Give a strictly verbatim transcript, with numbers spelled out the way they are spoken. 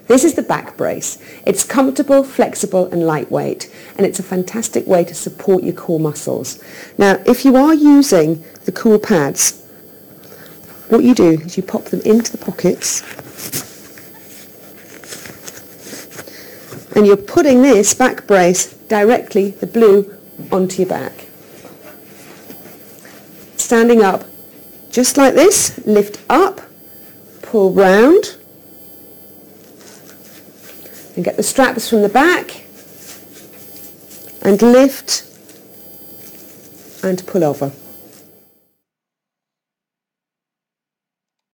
This is the back brace. It's comfortable, flexible and lightweight, and it's a fantastic way to support your core muscles. Now, if you are using the core pads, what you do is you pop them into the pockets, and you're putting this back brace directly, the blue, onto your back. Standing up just like this, lift up, pull round, and get the straps from the back, and lift and pull over.